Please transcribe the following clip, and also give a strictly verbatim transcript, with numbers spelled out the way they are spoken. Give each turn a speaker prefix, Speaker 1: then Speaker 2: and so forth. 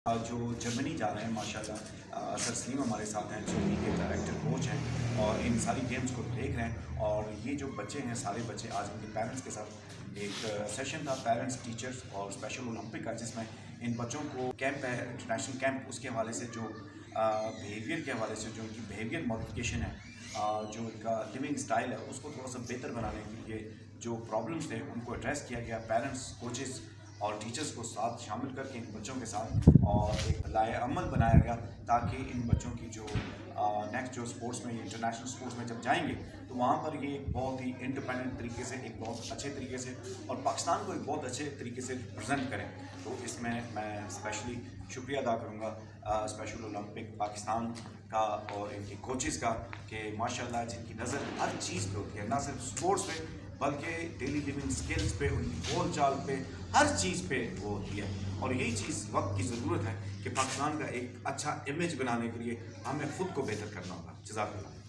Speaker 1: अ, जो जर्मनी जा रहे हैं माशाल्लाह सर सलीम हमारे साथ हैं जो के डायरेक्टर कोच हैं और इन सारी गेम्स को देख रहे हैं। और ये जो बच्चे हैं सारे बच्चे आज इनके पेरेंट्स के साथ एक सेशन था पेरेंट्स टीचर्स और स्पेशल ओलंपिक का, जिसमें इन बच्चों को कैंप है इंटरनेशनल कैंप, उसके हवाले से जो बिहेवियर के हवाले से जो उनकी बिहेवियर मॉडिफिकेशन है, जो उनका लिविंग स्टाइल है उसको थोड़ा सा बेहतर बनाने के लिए जो प्रॉब्लम्स थे उनको एड्रेस किया गया। पेरेंट्स कोचेस और टीचर्स को साथ शामिल करके इन बच्चों के साथ और एक लाए अमल बनाया गया ताकि इन बच्चों की जो नेक्स्ट जो स्पोर्ट्स में इंटरनेशनल स्पोर्ट्स में जब जाएंगे तो वहाँ पर ये बहुत ही इंडिपेंडेंट तरीके से, एक बहुत अच्छे तरीके से और पाकिस्तान को एक बहुत अच्छे तरीके से रिप्रेजेंट करें। तो इसमें मैं स्पेशली शुक्रिया अदा करूँगा स्पेशल ओलंपिक पाकिस्तान का और इनके कोचेस का कि माशाल्लाह जिनकी नज़र हर चीज़ पे होती है, ना सिर्फ स्पोर्ट्स पे बल्कि डेली लिविंग स्किल्स पे, उनकी बोल चाल पे, हर चीज़ पे वो होती है। और यही चीज़ वक्त की ज़रूरत है कि पाकिस्तान का एक अच्छा इमेज बनाने के लिए हमें ख़ुद को बेहतर करना होगा। जज़ाकल्लाह।